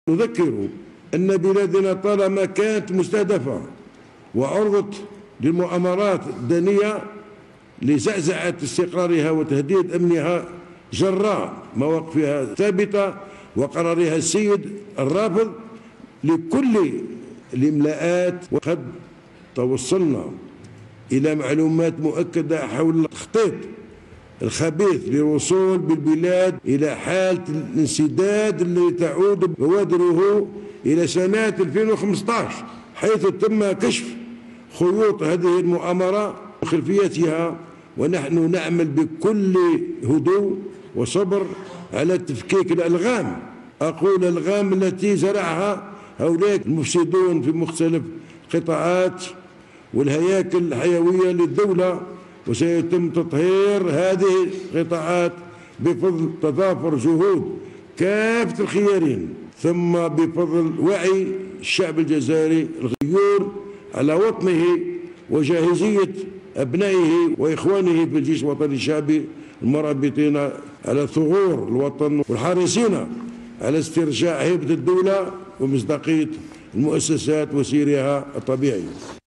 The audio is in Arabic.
نذكر أن بلادنا طالما كانت مستهدفة وعرضت للمؤامرات الدنية لزعزعة استقرارها وتهديد أمنها جراء مواقفها ثابتة وقرارها السيد الرافض لكل الإملاءات. وقد توصلنا إلى معلومات مؤكدة حول التخطيط الخبيث للوصول بالبلاد إلى حالة الانسداد التي تعود بوادره إلى سنة 2015، حيث تم كشف خيوط هذه المؤامرة وخلفيتها، ونحن نعمل بكل هدوء وصبر على تفكيك الألغام، أقول الألغام التي زرعها هؤلاء المفسدون في مختلف القطاعات والهياكل الحيوية للدولة. وسيتم تطهير هذه القطاعات بفضل تضافر جهود كافة الخيارين، ثم بفضل وعي الشعب الجزائري الغيور على وطنه وجاهزية أبنائه وإخوانه في الجيش الوطني الشعبي المرابطين على ثغور الوطن والحريصين على استرجاع هيبة الدولة ومصداقية المؤسسات وسيرها الطبيعي.